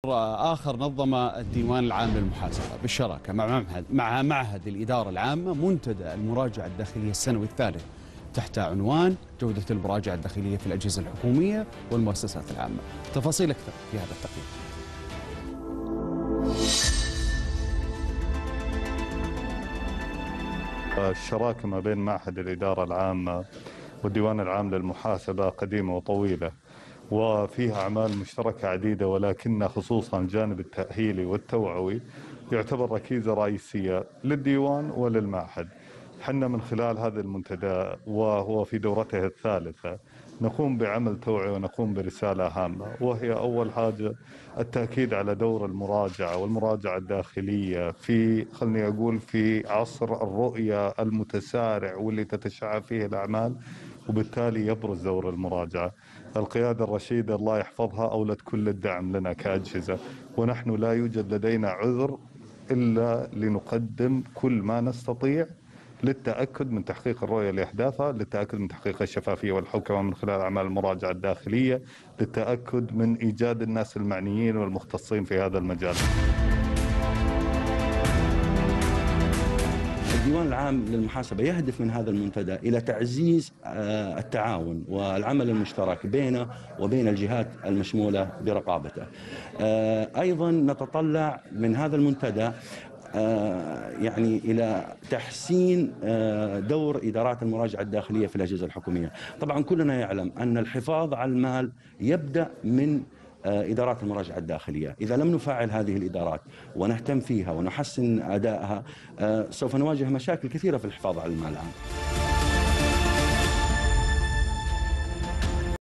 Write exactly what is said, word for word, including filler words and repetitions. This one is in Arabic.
آخر نظم الديوان العام للمحاسبة بالشراكة مع معهد مع معهد الإدارة العامة منتدى المراجعة الداخلية السنوي الثالث تحت عنوان جودة المراجعة الداخلية في الأجهزة الحكومية والمؤسسات العامة. تفاصيل أكثر في هذا التقرير. الشراكة ما بين معهد الإدارة العامة والديوان العام للمحاسبة قديمة وطويلة، وفيها أعمال مشتركة عديدة، ولكن خصوصا الجانب التأهيلي والتوعوي يعتبر ركيزة رئيسية للديوان وللمعهد. حنا من خلال هذا المنتدى وهو في دورته الثالثة نقوم بعمل توعي ونقوم برسالة هامة، وهي أول حاجة التأكيد على دور المراجعة والمراجعة الداخلية في خلني أقول في عصر الرؤية المتسارع واللي تتشعب فيه الأعمال، وبالتالي يبرز دور المراجعة. القيادة الرشيدة الله يحفظها أولت كل الدعم لنا كأجهزة، ونحن لا يوجد لدينا عذر إلا لنقدم كل ما نستطيع للتأكد من تحقيق الرؤية لأهدافها، للتأكد من تحقيق الشفافية والحوكمة من خلال أعمال المراجعة الداخلية، للتأكد من إيجاد الناس المعنيين والمختصين في هذا المجال. الديوان العام للمحاسبة يهدف من هذا المنتدى إلى تعزيز التعاون والعمل المشترك بينه وبين الجهات المشمولة برقابته. أيضا نتطلع من هذا المنتدى يعني إلى تحسين دور إدارات المراجعة الداخلية في الأجهزة الحكومية. طبعا كلنا يعلم أن الحفاظ على المال يبدأ من إدارات المراجعة الداخلية. إذا لم نفعل هذه الإدارات ونهتم فيها ونحسن أدائها سوف نواجه مشاكل كثيرة في الحفاظ على المال العام.